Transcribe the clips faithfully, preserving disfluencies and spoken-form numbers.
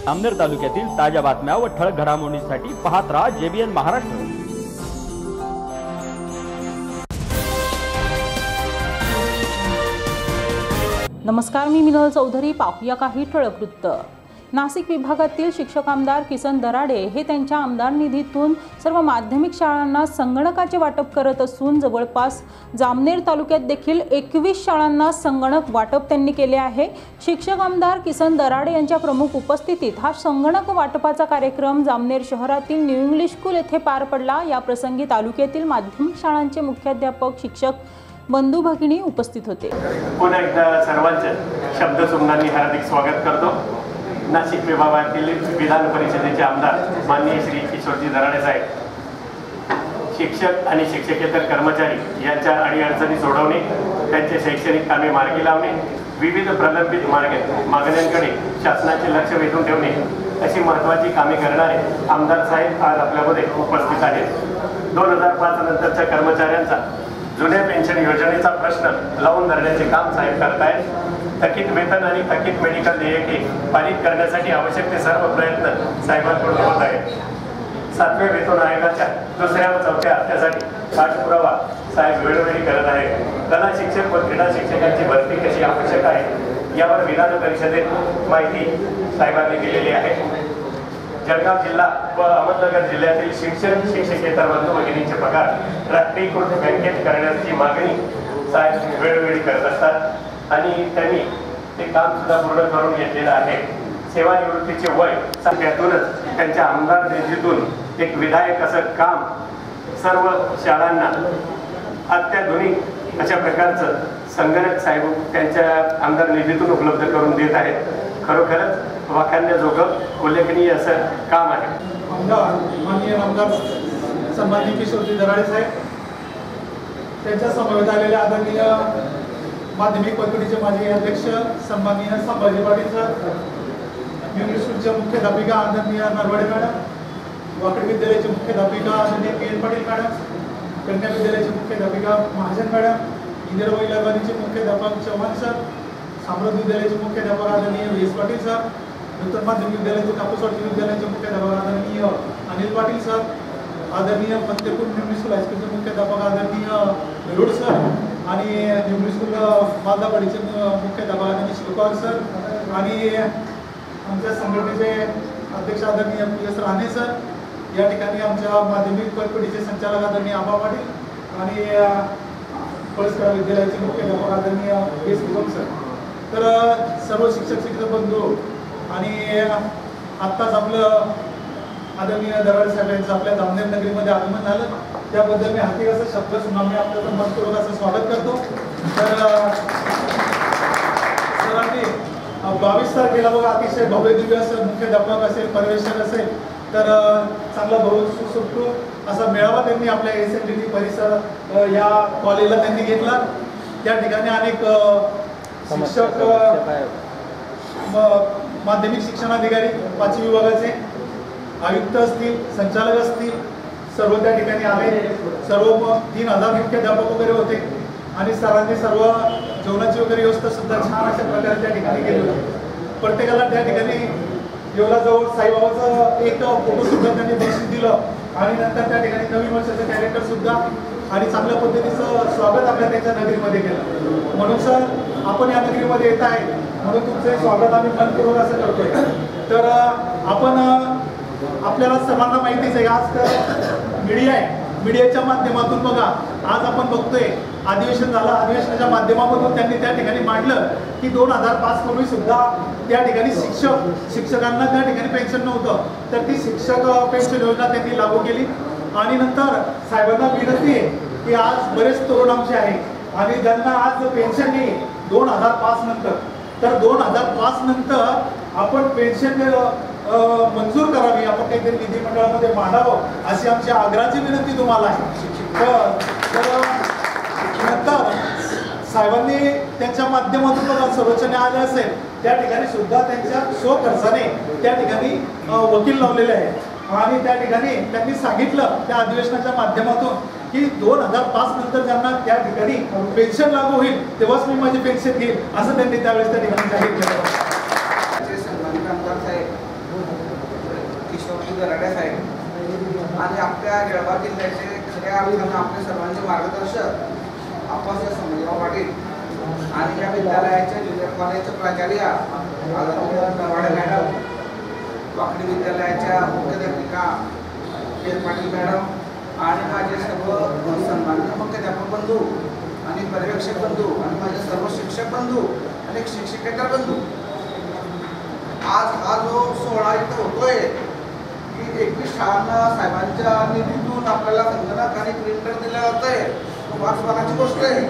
जामनेर तालुक्यातील ताज्या बातम्या व ठळक घडामोडींसाठी पाहत राहा जेबीएन महाराष्ट्र। नमस्कार, मी मिनल चौधरी। पाहूया काही ठळक वृत्त। नाशिक विभागातील शिक्षक आमदार किसन दराडे हे त्यांच्या आमदार निधीतून सर्व माध्यमिक शाळांना संगणकाचे वाटप करत असून जवळपास जामनेर तालुक्यात देखील एकवीस शाळांना संगणक वाटप त्यांनी केले आहे। शिक्षक आमदार किसन दराडे यांच्या प्रमुख उपस्थितीत हा संगणक वाटपाचा कार्यक्रम जामनेर शहरातील न्यू इंग्लिश स्कूल येथे पार पडला। या प्रसंगी तालुक्यातील माध्यमिक शाळांचे मुख्याध्यापक, शिक्षक, बंधू भगिनी उपस्थित होते। पुन्हा एकदा सर्वांचे शब्द सुमनांनी हार्दिक स्वागत करतो। नाशिक विभागातील विधान परिषदेचे आमदार माननीय श्री किशोरजी दराडे साहेब, शिक्षक आणि शिक्षकेतर कर्मचारी यांच्या अडीअडचणी सोडवणे, त्यांचे शैक्षणिक कामे मार्गी लावणे, विविध प्रलंबित मार्ग मागण्यांकडे शासनाचे लक्ष वेधून ठेवणे अशी महत्त्वाची कामे करणारे आमदार साहेब आज आपल्यामध्ये उपस्थित आहेत। दोन हजार पाच नंतरच्या कर्मचाऱ्यांचा जुन्या पेन्शन योजनेचा प्रश्न लावून धरण्याचे काम साहेब करतायत। थकीत वेतन आणि थकीत मेडिकल देयके पारित करण्यासाठी आवश्यक ते सर्व प्रयत्न साहेबांकडून होत आहेत। सातव्या वेतन आयोगाच्या दुसऱ्या व चौथ्या हप्त्यासाठी पाठपुरावा साहेब वेळोवेळी करत आहेत। कला शिक्षक व क्रीडा शिक्षकांची भरती कशी आवश्यक आहे यावर विधान परिषदेत माहिती साहेबांनी दिलेली आहे। जळगाव जिल्हा व अहमदनगर जिल्ह्यातील शिक्षक शिक्षकेतर बंधू भगिनींचे पगार राष्ट्रीयकृत बँकेत करण्याची मागणी साहेब वेळोवेळी करत असतात आणि त्यांनी ते काम सुद्धा पूर्ण करून घेतलेलं आहे। सेवानिवृत्तीचे वय त्यातूनच त्यांच्या आमदार निधीतून एक विधायक असं काम सर्व शाळांना अत्याधुनिक अशा प्रकारचं संगणक साहेब त्यांच्या आमदार निधीतून उपलब्ध करून देत आहेत। खरोखरच वाखाणण्याजोगं उल्लेखनीय असं काम आहे। आमदार माननीय आमदार सन्माननीय किशोरजी दराडे साहेब, त्यांच्या समवेत आलेले आदरणीय माध्यमिक पदवीचे माजी अध्यक्ष सन्माननीय संभाजी पाटील सर, इंग्लिश स्कूलच्या मुख्याध्यापिका आदरणीय नरवडे मॅडम, वाकडी विद्यालयाचे मुख्याध्यापिका आदरणीय पी एन पाटील मॅडम, कन्या विद्यालयाचे मुख्याध्यापिका महाजन मॅडम, इंदिराबाई लालवानीचे मुख्याध्यापक चव्हाण सर, साम्राज्य विद्यालयाचे मुख्याध्यापक आदरणीय व्ही एस पाटील सर, नूतन माध्यमिक विद्यालयाचे कापूसवाडी विद्यालयाचे मुख्याध्यापक आदरणीय अनिल पाटील सर, आदरणीय फतेपूर न्यू स्कूल हायस्कूलचे मुख्याध्यापक आदरणीय बेरोड सर आणि न्यू स्कूल मालदावाडीचे मुख्याध्यापक आदरणीय शिवकुमार सर आणि आमच्या संघटनेचे अध्यक्ष आदरणीय पी एस राणे सर, या ठिकाणी आमच्या माध्यमिक पदवीचे संचालक आदरणीय आबा पाटील आणि पळसखेडा विद्यालयाचे मुख्याध्यापक आदरणीय एस निगम सर। तर सर्व शिक्षक शिक्षक बंधू आणि आत्ताच आपलं आदरणीय दराडे साहेब यांचं आपल्या जामनेर नगरीमध्ये आगमन झालं, त्याबद्दल मी हाती असं शब्द सुना मी आपल्याला मनपूर्वक असं स्वागत करतो। तर सरांनी बावीस तारखेला बघा अतिशय भव्य दिव्य असं मुख्याध्यापक असेल, पर्यवेक्षक असेल, तर चांगला भरू सुसुटू असा मेळावा त्यांनी आपल्या एस एन डी टी परिसर या कॉलेजला त्यांनी घेतला। त्या ठिकाणी अनेक शिक्षक, माध्यमिक शिक्षणाधिकारी, पाचवी विभागाचे आयुक्त असतील, संचालक असतील, सर्व त्या ठिकाणी आले। सर्व तीन हजार मुख्याध्यापक वगैरे होते आणि सरांनी सर्व जेवणाची वगैरे व्यवस्था सुद्धा छान अशा प्रकारे त्या ठिकाणी केली होती। प्रत्येकाला त्या ठिकाणी देवळाजवळ साईबाबाचं एक फोटो सुद्धा त्यांनी बक्षीस दिलं आणि नंतर त्या ठिकाणी नवीन वर्षाचं कॅलेंडर सुद्धा आणि चांगल्या पद्धतीचं स्वागत आपल्या त्यांच्या नगरीमध्ये केलं। म्हणून सर आपण या नगरीमध्ये येत आहे म्हणून तुमचं स्वागत आम्ही मनपूर्वक असं करतोय। तर आपण आपल्याला सर्वांना माहितीच आहे, आज तर मीडिया आहे, मीडियाच्या माध्यमातून बघा आज आपण बघतोय अधिवेशन झालं, अधिवेशनाच्या माध्यमातून त्यांनी त्या ठिकाणी मांडलं की दोन हजार पाच पूर्वी सुद्धा त्या ठिकाणी शिक्षक शिक्षकांना त्या ठिकाणी पेन्शन नव्हतं, तर ती शिक्षक पेन्शन योजना त्यांनी लागू केली आणि नंतर साहेबांना विनंती आहे की आज बरेच तरुण आमचे आहेत आणि ज्यांना आज पेन्शन नाही दोन हजार पाच नंतर, तर दोन हजार पाच नंतर आपण पेन्शन मंजूर करावी, आपण काहीतरी विधिमंडळामध्ये मांडावं अशी आमची आग्रहाची विनंती तुम्हाला आहे। तर नंतर साहेबांनी त्यांच्या माध्यमातून बघा सर्वोच्च न्यायालय असेल त्या ठिकाणी सुद्धा त्यांच्या स्वखर्चाने त्या ठिकाणी वकील लावलेले आहेत आणि त्या ठिकाणी त्यांनी सांगितलं त्या अधिवेशनाच्या माध्यमातून की दोन हजार पाच नंतर ज्यांना त्या ठिकाणी पेन्शन लागू होईल तेव्हाच मी माझी पेन्शन घेईल असं त्यांनी त्यावेळेस त्या ठिकाणी जाहीर केलं। मोठ्या अर्थानं आपले सर्वांचे मार्गदर्शक आप्पासाहेब संभाजीराव पाटील आणि या विद्यालयाच्या ज्युनियर कॉलेजच्या प्राचार्य आदरणीय नरवाडे मॅडम, वाकडी विद्यालयाच्या मुख्याध्यापिका के पाटील मॅडम आणि माझे सर्व सन्माननीय मुख्याध्यापक बंधू आणि पर्यवेक्षक बंधू आणि माझे सर्व शिक्षक बंधू आणि शिक्षकेतर बंधू, आज हा जो सोहळा इथं होतोय की एकवीस शाळांना साहेबांच्या निधीतून आपल्याला संगणक आणि प्रिंटर दिलं जातंय, खूप अभिमानाची गोष्ट आहे.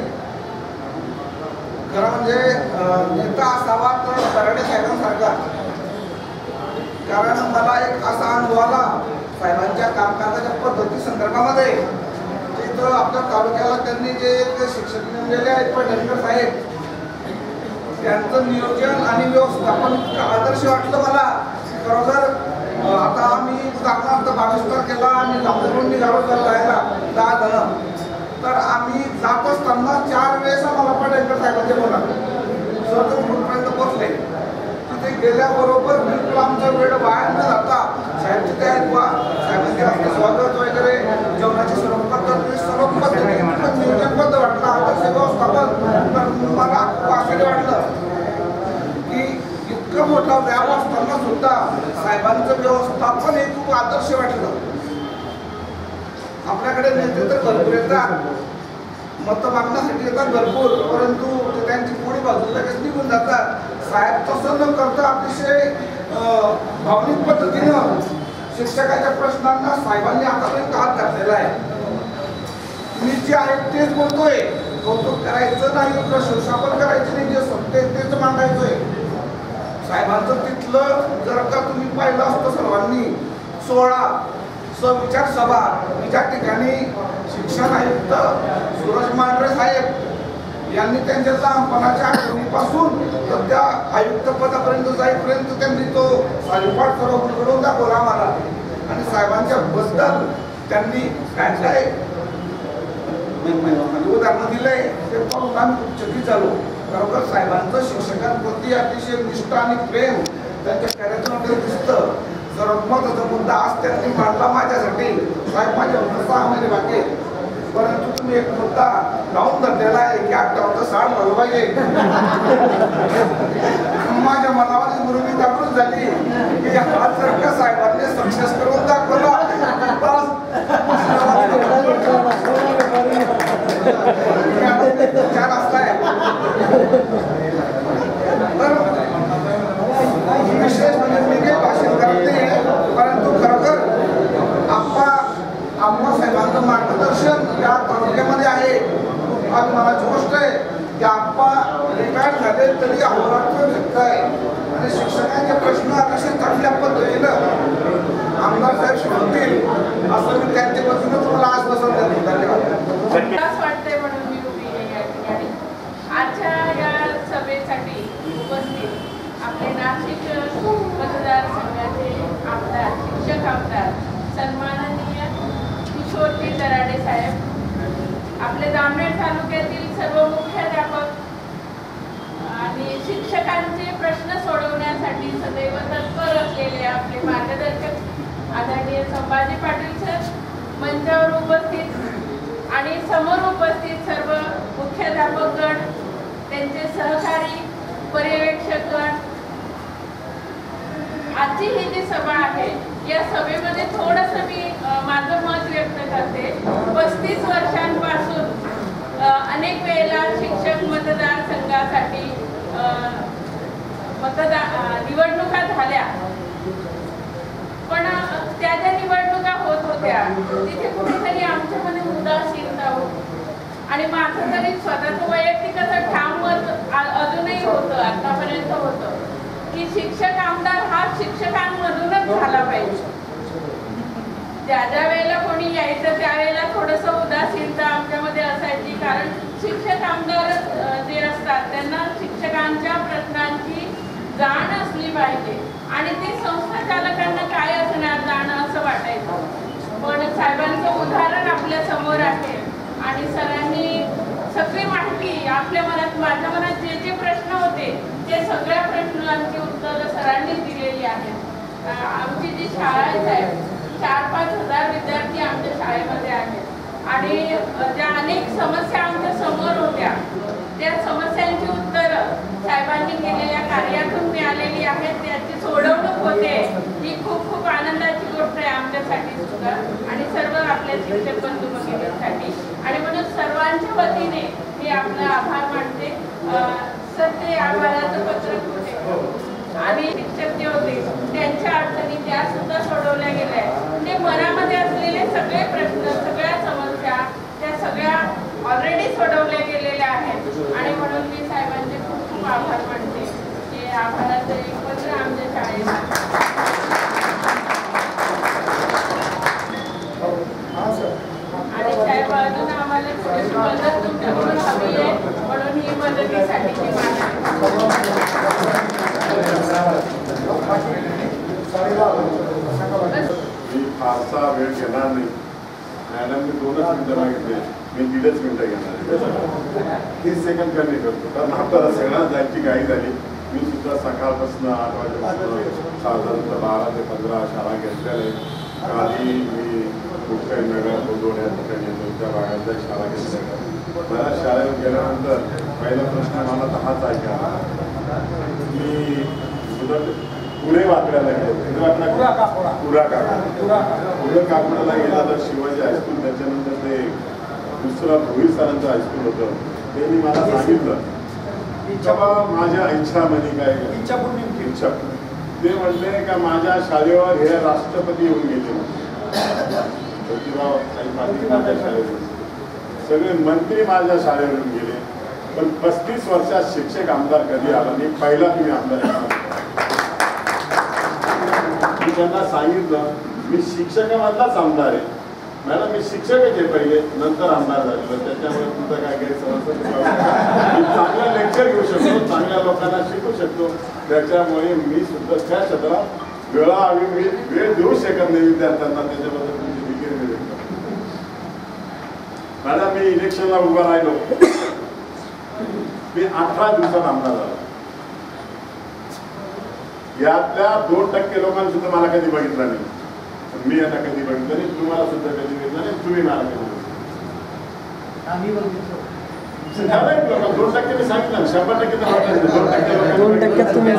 खरं म्हणजे नेता असावा तर दराडे साहेबांसारखा, कारण मला एक असा अनुभव आला साहेबांच्या कामकाजाच्या पद्धती संदर्भामध्ये. तिथं आपल्या तालुक्याला त्यांनी जे शिक्षक नेमलेले आहेत पडणकर साहेब, त्यांचं नियोजन आणि व्यवस्थापन आदर्श वाटलं मला. खरोखर आता आम्ही उदाहरणार्थ बावीस तारखेला आम्ही लांबून निघालो जायला दहा जण, तर आम्ही जात असताना चार वेळेस आम्हाला पडणकर साहेबांचे बोला सतत कुठपर्यंत पोहोचले. तिथे गेल्याबरोबर बिलकुल आमचा वेळ वाया न जाता साहेब तिथे आहेत बा, साहेबांचे आपले स्वागत वगैरे, जेवणाची सर्व पद्धत सर्व पद्धती नियोजनबद्ध वाटलं, आदर्श व्यवस्थापन. तर मला खूप आश्चर्य वाटलं की इतकं मोठा व्याप असताना सुद्धा साहेबांचं व्यवस्थापन हे खूप आदर्श वाटलं. आपल्याकडे नेते तर भरपूर येतात, मतं मागण्यासाठी येतात भरपूर, परंतु ते त्यांची पुढे बाजू लगेच निघून जातात. साहेब तसं न करता अतिशय भावनिक पद्धतीनं शिक्षकाच्या प्रश्नांना साहेबांनी आतापर्यंत हात घातलेला आहे. मी जे आहे तेच बोलतोय, कौतुक करायचं नाही, प्रशंसा पण करायची नाही, जे सत्य तेच मांडायचंय. साहेबांचं तिथलं जर का तुम्ही पाहिलं असतं सर्वांनी सोहळा विचार सभा, ज्या ठिकाणी शिक्षण आयुक्त सूरज मांढरे साहेब यांनी त्यांच्या लहानपणाच्या आठवणीपासून तर त्या आयुक्त पदापर्यंत जाईपर्यंत त्यांनी तो सालीपाट सर्व उलगडून दाखवला आम्हाला. आणि साहेबांच्या बद्दल त्यांनी काय काय उदाहरण दिलंय ते पाहून आम्ही खूप चकित झालो. खरोखर साहेबांचं शिक्षकांप्रती अतिशय निष्ठा आणि प्रेम त्यांच्या कार्यातून दिसतं. जर महत्वाचा मुद्दा आज त्यांनी मांडला माझ्यासाठी, साहेब माझ्या सहा महिने बाकी, परंतु तुम्ही एक मुद्दा लावून धरलेला आहे की अठ्ठावन्न साठ झालं पाहिजे. माझ्या मनामध्ये गुरुमी जागृत झाली की हा जर का साहेबांनी सक्सेस करून दाखवला छान असताय. तर विशेष म्हणजे मी काही भाषण करत नाही, परंतु खरोखर आप्पा आप्पा साहेबांचं मार्गदर्शन या तालुक्यामध्ये आहे. खूप अभिमानाची गोष्ट आहे की आप्पा रिटायर्ड झाले तरी अहोरात्र व्यक्त आहे आणि शिक्षकांचे प्रश्न अतिशय चांगल्या पद्धतीनं आमदार साहेब शिकवतील असं मी त्यांच्यापासूनच मला आज बसवून देतो. धन्यवाद. वाटतंय म्हणून मी उभी आहे या ठिकाणी. आजच्या या सभेसाठी उपस्थित आपले नाशिक मतदारसंघाचे आमदार, शिक्षक आमदार सन्माननीय किशोरजी दराडे साहेब, आपले जामनेर तालुक्यातील सर्व मुख्याध्यापक आणि शिक्षकांचे प्रश्न सोडवण्यासाठी सदैव तत्पर असलेले आपले मार्गदर्शक आदरणीय संभाजी पाटील सर, मंचावर उपस्थित आणि समोर उपस्थित सर्व मुख्याध्यापकगण, त्यांचे सहकारी, पर्यवेक्षकगण. आजची ही जी सभा आहे या सभेमध्ये थोडंसं मी माझं मत व्यक्त करते. पस्तीस वर्षांपासून अनेक वेळेला शिक्षक मतदारसंघासाठी मतदा निवडणुका झाल्या, पण त्या ज्या निवडणुका होत होत्या तिथे कुठेतरी आमच्यामध्ये उदासीनता होती. आणि माझं तरी स्वतःचं वैयक्तिक असं ठाम मत अजूनही होतं, आतापर्यंत होतं की शिक्षक आमदार हा शिक्षकांमधूनच झाला पाहिजे. ज्या ज्या वेळेला कोणी यायचं त्यावेळेला थोडंसं उदासीनता आमच्यामध्ये असायची, कारण शिक्षक आमदार जे असतात त्यांना शिक्षकांच्या प्रश्नांची जाण असली पाहिजे आणि ते संस्था चालकांना काय असणार जाणं असं वाटायचं. पण साहेबांचं उदाहरण आपल्या समोर आहे आणि सरांनी सगळी माहिती आपल्या मनात, माझ्या मनात जे जे प्रश्न होते ते सगळ्या प्रश्नांची उत्तरं सरांनी दिलेली आहेत. आमची जी शाळा आहे साहेब, चार पाच हजार विद्यार्थी आमच्या शाळेमध्ये आहेत. आणि ज्या अनेक समस्या आमच्या समोर होत्या त्या समस्यांची उत्तरं साहेबांनी केलेल्या कार्यातून मिळालेली आहेत. त्याची सोडवणूक होते ही खूप खूप आनंदाची गोष्ट आहे आमच्यासाठी सुद्धा आणि सर्व आपल्या शिक्षक बंधू भगिनींसाठी. आणि म्हणून सर्वांच्या वतीने मी आपला आभार मानते. सत्य आभाराचं पत्रक होते आणि शिक्षक जे होते त्यांच्या अडचणी त्या सुद्धा सोडवल्या गेल्या. ते मनामध्ये असलेले सगळे प्रश्न सगळ्या समस्या त्या सगळ्या ऑलरेडी सोडवल्या गेलेल्या आहेत. आणि म्हणून मी साहेबांचे खूप खूप आभार मानते की आभाराचं एक पत्र आमच्या शाळेला. आणि साहेब अजून आम्हाला थोडीशी मदत तुमच्याकडून हवी आहे म्हणून ही मदतीसाठी मी मागते. मी फारसा वेळ घेणार नाही. मॅडम मी दोनच मिनिटं मागितले, मी दीडच मिनिटं घेणार. तीस सेकंड कमी करतो कारण आपल्याला सगळ्यांना जायची घाई झाली. मी सुद्धा सकाळपासून आठ वाजेपासून साधारणतः बारा ते पंधरा शाळा घेतलेल्या आहेत. काली मी नगर बोधोड या ठिकाणी येतो त्या भागातल्या शाळा घेतल्या. मला शाळेत गेल्यानंतर पहिला प्रश्न मला दहाच ऐकायला. मी सुद्धा पुणे वाकड्याला गेलो. पुरा काकोडा पुढे काकोडाला गेला तर शिवाजी हायस्कूल त्याच्यानंतर ते दुसरं भोईर सरांचं हायस्कूल होतं. त्यांनी मला सांगितलं बाबा माझ्या इच्छामध्ये काय इच्छा ते म्हणले का माझ्या शाळेवर हे राष्ट्रपती येऊन गेले. माझ्या शाळेवर सगळे मंत्री माझ्या शाळेवर येऊन गेले. पण पस्तीस वर्षात शिक्षक आमदार कधी आला नाही. पहिला तुम्ही आमदार. मी त्यांना सांगितलं मी शिक्षकामधलाच आमदार आहे. मॅडम मी शिक्षकच आहे पहिले नंतर आमदार झालेलो. त्याच्यामुळे तुमचं काय गैरसमज मी चांगला लेक्चर घेऊ शकतो चांगल्या लोकांना शिकू शकतो. त्याच्यामुळे मी सुद्धा त्या क्षेत्रात वेळा हवी मी वेळ देऊ शकत नाही विद्यार्थ्यांना. त्याच्याबद्दल तुमची विक्री मी व्यक्त मॅडम मी इलेक्शनला उभा राहिलो. मी अठरा दिवसात आमदार झालो. यातल्या दोन टक्के लोकांनी सुद्धा मला कधी बघितलं नाही. मी आता कधी बघितलं नाही. तुम्हाला सुद्धा कधी बघितलं नाही. तुम्ही मला कधी बघितलं दोन टक्के मी सांगितलं. शंभर टक्के दोन टक्के दोन टक्के तुम्ही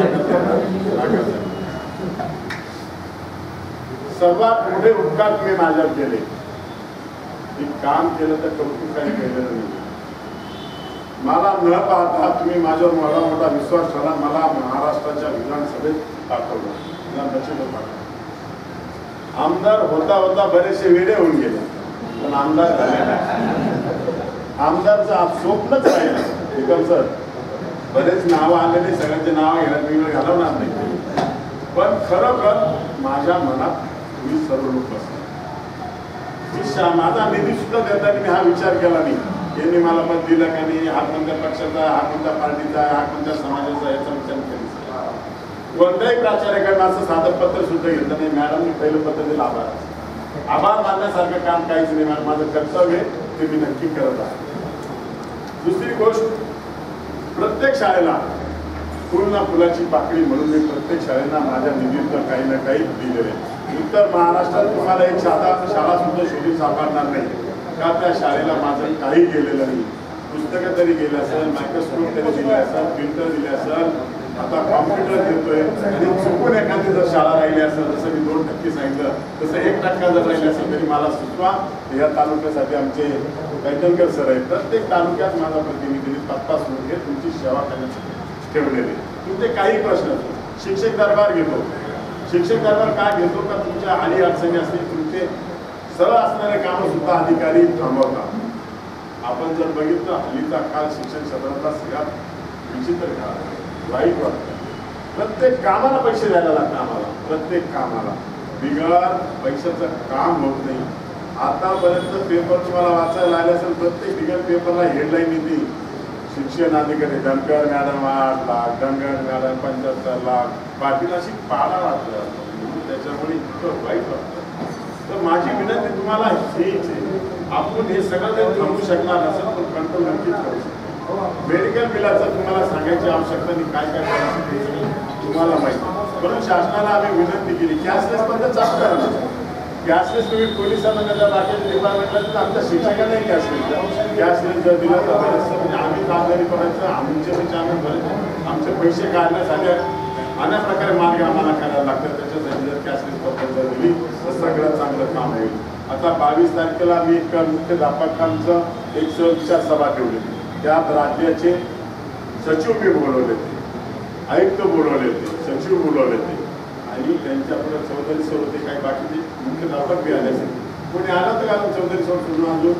सर्वात मोठे उपकार तुम्ही माझ्यावर केले. मी काम केलं तर कौतुक काही केलेलं नाही. मला न पाहता तुम्ही माझ्यावर मोठा मोठा विश्वास ठेवला. मला महाराष्ट्राच्या विधानसभेत पाठवलं. विधानसभेत पाठवलं. आमदार होता होता बरेचसे वेडे होऊन गेले पण आमदार झाले नाही. आमदारचं स्वप्नच राहिलं. सर बरेच नावं आलेले सगळ्यांचे नाव घेण्यात मी घालवणार नाही. पण खरोखर माझ्या मनात तुम्ही सर्व लोक असतात. माझा निधी सुद्धा देताना मी हा विचार केला नाही यांनी मला मत दिलं का नाही. हा कोणत्या पक्षाचा हा कोणत्या पार्टीचा हा कोणत्या समाजाचा याचा विचार केला. कोणत्याही प्राचार्याकडनं असं साधं पत्र सुद्धा घेतलं नाही. मॅडमनी पहिलं पत्र दिलं आभार. आभार मानण्यासारखं काम काहीच नाही. मॅडम माझं कर्तव्य ते मी नक्की करत आहे. दुसरी गोष्ट प्रत्येक शाळेला फुल ना फुलाची पाकळी म्हणून मी प्रत्येक शाळेला माझ्या निधीतून काही ना काही दिलेले. उत्तर महाराष्ट्रात तुम्हाला एक साधा शाळा सुद्धा शोधून सापडणार नाही का त्या शाळेला माझं काही गेलेलं नाही. पुस्तकं तरी गेलं असेल मायक्रोस्कोप तरी दिले असेल प्रिंटर दिले असेल आता कॉम्प्युटर देतोय. आणि चुकून एखादी जर शाळा राहिली असेल जसं मी दोन टक्के सांगितलं तसं एक टक्का जर राहिली असेल तरी मला सुचवा. या तालुक्यासाठी आमचे कैटनकर सर आहेत. प्रत्येक तालुक्यात माझा प्रतिनिधी तपास हे तुमची सेवा करण्यासाठी ठेवलेले. तुमचे काही प्रश्न शिक्षक दरबार घेतो. शिक्षक दरबार काय घेतो का तुमच्या आडी अडचणी असतील तुमचे सरळ असणारे कामं सुद्धा अधिकारी थांबवतात. आपण जर बघितलं हल्लीचा काळ शिक्षण क्षेत्रातला सगळ्यात विचित्र काळ वाईट वाटतं. प्रत्येक कामाला पैसे द्यायला लागतात आम्हाला. प्रत्येक कामाला बिगर पैशाचं काम होत नाही. आतापर्यंत पेपर तुम्हाला वाचायला आले असेल प्रत्येक बिगर पेपरला हेडलाईन येते शिक्षण अधिकारी धनकर मॅडम आठ लाख धनगर मॅडम पंच्याहत्तर लाख पाटील अशी पाडा वाटलं. त्याच्यामुळे इतकं वाईट वाटतं. तर माझी विनंती तुम्हाला हीच आहे आपण हे सगळं काही थांबू शकणार नसेल पण कंट्रोल नक्कीच करू शकतो. मेडिकल बिलाचं तुम्हाला सांगायची आवश्यकता नाही काय काय करायचं तुम्हाला माहिती. म्हणून शासनाला आम्ही विनंती केली कॅशलेस पद्धत चालू करा. कॅशलेस तुम्ही पोलिसांना त्याच्या बाकीच्या डिपार्टमेंटला तर आमच्या शिक्षकांनाही कॅशलेस द्या. कॅशलेस जर दिला तर बरेचसं म्हणजे आम्ही कामगिरी करायचं, आमचे म्हणजे आम्ही बरेच आमचे पैसे काढण्यासाठी अनेक प्रकारे मार्ग आम्हाला करायला लागतात. त्याच्यासाठी जर कॅशलेस पद्धत जर दिली तर सगळं चांगलं काम होईल. आता बावीस तारखेला आम्ही एक मुख्याध्यापकांचं एक सहविचार सभा ठेवली. त्यात राज्याचे सचिव मी बोलवले ते, आयुक्त बोलवले ते, सचिव बोलवले ते आणि त्यांच्यापुढे चौधरी सर होते, काही बाकीचे मुख्याध्यापक बी आले असेल. कोणी आलं तर घालून चौधरी सर सोडून अजून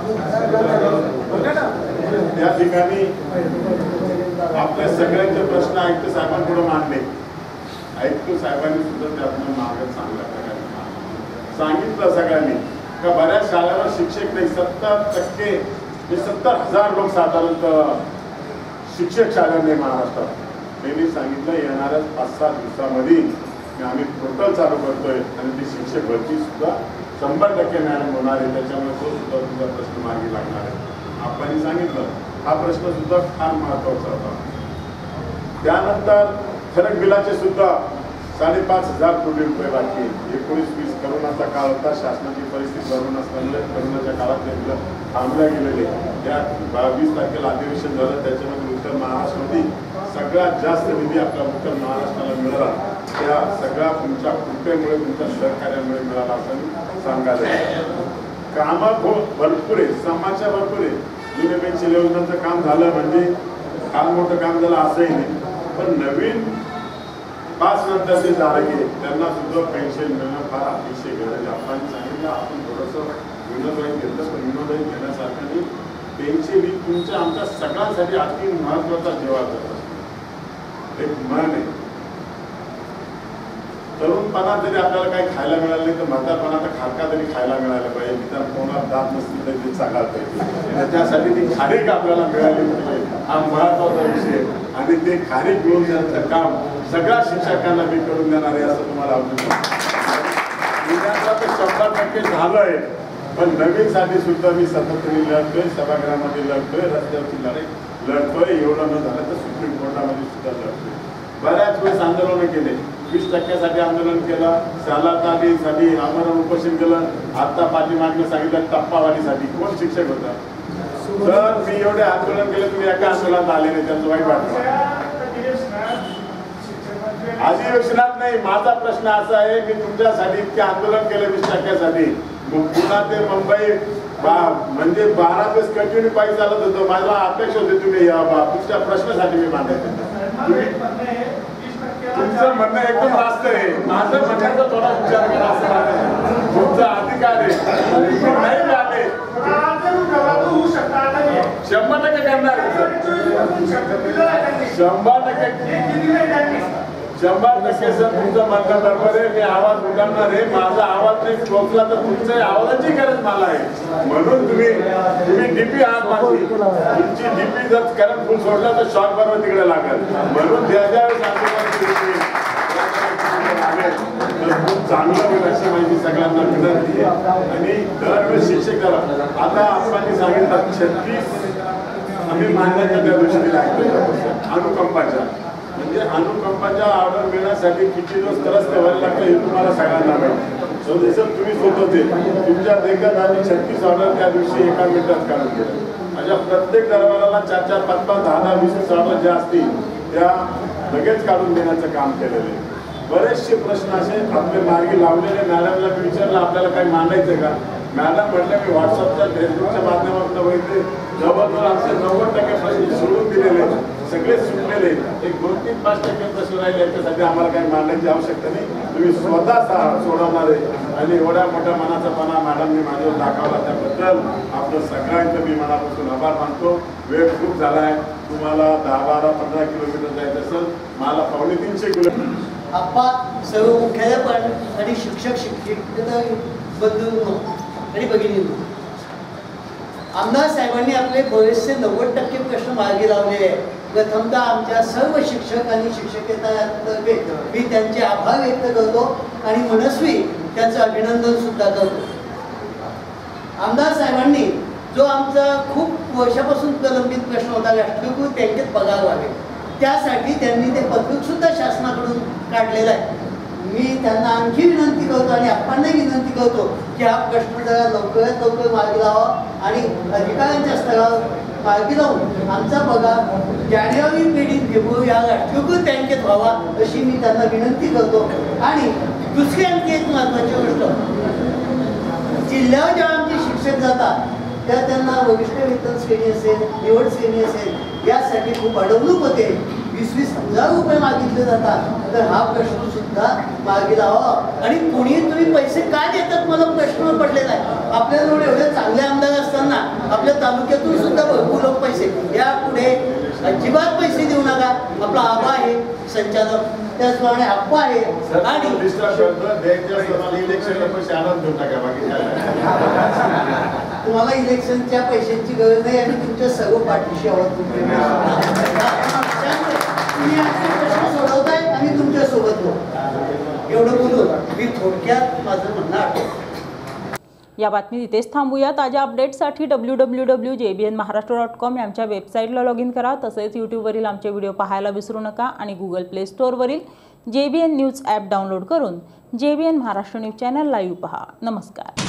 त्या ठिकाणी आपल्या सगळ्यांचे प्रश्न आयुक्त साहेबांपुढे मांडले. आयुक्त साहेबांनी सुद्धा त्यातून मार्ग चांगला प्रकारे सांगितलं सगळ्यांनी का बऱ्याच शाळेवर शिक्षक नाही, सत्तर टक्के म्हणजे सत्तर हजार लोक साधारणतः शिक्षक शाळा नाही महाराष्ट्रात. त्यांनी सांगितलं येणाऱ्या पाच सहा दिवसामध्ये आम्ही पोर्टल चालू करतोय आणि ती शिक्षक भरती सुद्धा शंभर टक्के मॅडम होणार आहे. त्याच्यामुळे तो सुद्धा तुझा प्रश्न मार्गी लागणार आहे. आपण सांगितलं हा प्रश्न सुद्धा फार महत्वाचा होता. त्यानंतर फरक बिलाचे सुद्धा साडेपाच हजार कोटी रुपये बाकी. एकोणीस वीस करोनाचा काळ होता, शासनाची परिस्थिती करोना असल्यामुळे करोनाच्या काळात ते बिलं थांबल्या गेलेले. त्या बावीस तारखेला अधिवेशन झालं, त्याच्यामध्ये उत्तर महाराष्ट्रामध्ये सगळ्यात जास्त निधी आपल्या उत्तर महाराष्ट्राला मिळाला. त्या सगळ्या तुमच्या कृपेमुळे, तुमच्या सहकार्यामुळे मिळाला असं सांगायला. कामं भरपूर आहे, समाजच्या भरपूर आहे. जुने पेन्शन योजनांचं काम झालं म्हणजे काम मोठं काम झालं असंही नाही, पण नवीन पाच नंतर जे धारके त्यांना सुद्धा पेन्शन मिळणं फार अतिशय गरज आहे. आपण सांगितलं आपण थोडंसं विनोदवाई घेतलं, पण विनोदवाई घेण्यासारखं नाही. पेन्शन ही तुमच्या आमच्या सगळ्यांसाठी अति महत्वाचा जेवाचा प्रश्न एक मन आहे. तरुणपणात जरी आपल्याला काही खायला मिळालं नाही तर म्हातारपणात खारका तरी खायला मिळायला पाहिजे. त्या तोंडात दात नसतील तरी ते चांगला पाहिजे. त्याच्यासाठी ती खारीक आपल्याला मिळाली पाहिजे, हा महत्वाचा विषय. आणि ते खारीक मिळून देण्याचं काम सगळ्या शिक्षकांना मी करून देणार आहे असं तुम्हाला आवडतं. शंभर टक्के झालोय, पण नवीनसाठी सुद्धा मी सतत लढतोय, सभागृहामध्ये लढतोय, रस्त्यावरची लढाई लढतोय. एवढं न झालं तर सुप्रीम कोर्टामध्ये सुद्धा लढतोय. बऱ्याच वेळेस आंदोलन केले, वीस टक्क्यासाठी आंदोलन केलं, शालातालीसाठी आमरण उपोषण केलं. आता पाठीमागनं सांगितलं टप्पावाढीसाठी. कोण शिक्षक होता? तर मी एवढे आंदोलन केले, तुम्ही एका आंदोलनात आले नाही, त्यांचं वाईट वाटलं. अधिवेशनात नाही. माझा प्रश्न असा आहे की तुमच्यासाठी इतके आंदोलन केलं वीस टक्क्यासाठी, पुन्हा ते मुंबई म्हणजे बारा दिवस कंटिन्यू पायी चालत होतं. मला अपेक्षा होते तुम्ही या तुमच्या प्रश्नासाठी मी मांडायचे. तुमचं म्हणणं एकदम रास्त आहे, माझं म्हणण्याचा थोडा विचार करा. असं तुमचा अधिकार आहे. नाही आले शंभर टक्के करणार शंभर टक्के शंभर टक्के सर तुमचं म्हणणं बरोबर आहे. मी आवाज उठवणार आहे. माझा आवाज नाही पोहोचला तर तुमच्या आवाजाची गरज मला आहे. म्हणून तुम्ही तुम्ही डीपी आहात माझी, तुमची डीपी जर करंट फुल सोडला तर शॉक बरोबर तिकडे लागेल. म्हणून ज्या ज्यावेळेस खूप चांगलं होईल अशी माहिती सगळ्यांना विनंती आहे. आणि दरवेळेस शिक्षक करा. आता आपण सांगितलं छत्तीस आम्ही मान्यता त्या दिवशी लागतो अनुकंपाच्या, म्हणजे अनुकंपाच्या ऑर्डर मिळण्यासाठी किती दिवस त्रस्त व्हायला लागतं हे तुम्हाला सगळ्यांना माहिती. जसं तुम्ही होत होते तुमच्या देखत आम्ही छत्तीस ऑर्डर त्या दिवशी एका मिनिटात काढून गेले. माझ्या प्रत्येक दरबाराला चार चार पाच पाच दहा दहा वीस वीस ऑर्डर ज्या असतील त्या लगेच काढून देण्याचं काम केलेलं आहे. बरेचसे प्रश्न असे आपले मार्गी लावलेले. मॅडमला मी विचारलं आपल्याला काही मांडायचं का? मॅडम म्हटलं मी व्हॉट्सअपच्या फेसबुकच्या माध्यमातून बघितले जवळजवळ आमचे नव्वद टक्के प्रश्न सोडून दिलेले, सगळे सुटलेले. एक दोन तीन पाच टक्के प्रश्न राहिले याच्यासाठी आम्हाला काही मांडण्याची आवश्यकता नाही. तुम्ही स्वतः सोडवणार आहे. आणि एवढ्या मोठ्या मनाचापणा मॅडमने माझ्यावर दाखवला त्याबद्दल आपलं सगळ्यांचं मी मनापासून आभार मानतो. वेळ खूप झाला आहे. तुम्हाला दहा बारा पंधरा किलोमीटर जायचं असेल, मला पावणे तीनशे किलोमीटर. आप्पा सर्व मुख्याध्यापक आणि शिक्षक शिक्षिका बंधू आणि भगिनी, आमदार साहेबांनी आपले बरेचसे नव्वद टक्के प्रश्न मार्गी लावले आहे. प्रथमतः आमच्या सर्व शिक्षक आणि शिक्षकेतर्फे मी त्यांचे आभार व्यक्त करतो आणि मनस्वी त्यांचं अभिनंदन सुद्धा करतो. आमदार साहेबांनी जो आमचा खूप वर्षापासून प्रलंबित प्रश्न होता राष्ट्रीयकृत बँकेत पगार व्हावे, त्यासाठी त्यांनी ते पत्रक सुद्धा शासनाकडून काढलेलं आहे. मी त्यांना आणखी विनंती करतो आणि आपणही विनंती करतो की हा प्रश्न जरा लवकरात लवकर मार्गी लावा आणि अधिकाऱ्यांच्या स्तरावर मार्गी लावून आमचा पगार जानेवारी पेढीत फेब्रुवारी या राष्ट्रीयकृत बँकेत व्हावा अशी मी त्यांना विनंती करतो. आणि दुसरी आणखी एक महत्त्वाची गोष्ट, जिल्ह्यावर जेव्हा आमचे शिक्षक जातात तेव्हा त्यांना वरिष्ठ वेतन श्रेणी असेल, निवड श्रेणी असेल यासाठी खूप अडवणूक होते. वीस वीस हजार रुपये मागितले जातात. तर हा प्रश्न सुद्धा मार्गी लावा. आणि कोणी तुम्ही पैसे काय देतात मला प्रश्न पडलेला आहे. आपल्याजवळ एवढे चांगले आमदार असताना आपल्या तालुक्यातून सुद्धा भरपूर लोक पैसे यापुढे अजिबात पैसे देऊ नका. आपला आबा आहे संचालक, त्याचप्रमाणे आप्पा आहे. आणि तुम्हाला इलेक्शनच्या पैशांची गरज नाही आणि तुमच्या सर्व पाठीशी आहोत. तुम्ही प्रश्न सोडवताय आणि तुमच्या सोबत एवढं बोलून मी थोडक्यात माझं म्हणणं आठवतं. या बातमी इथेच थांबूया. ताज्या अपडेट्ससाठी W W W J B N Maharashtra dot com यांच्या वेबसाईटला लॉग इन करा. तसेच यूट्यूबवरील आमचे व्हिडिओ पाहायला विसरू नका आणि गुगल प्ले स्टोअरवरील J B N news app download करून J B N Maharashtra news channel live पहा. नमस्कार.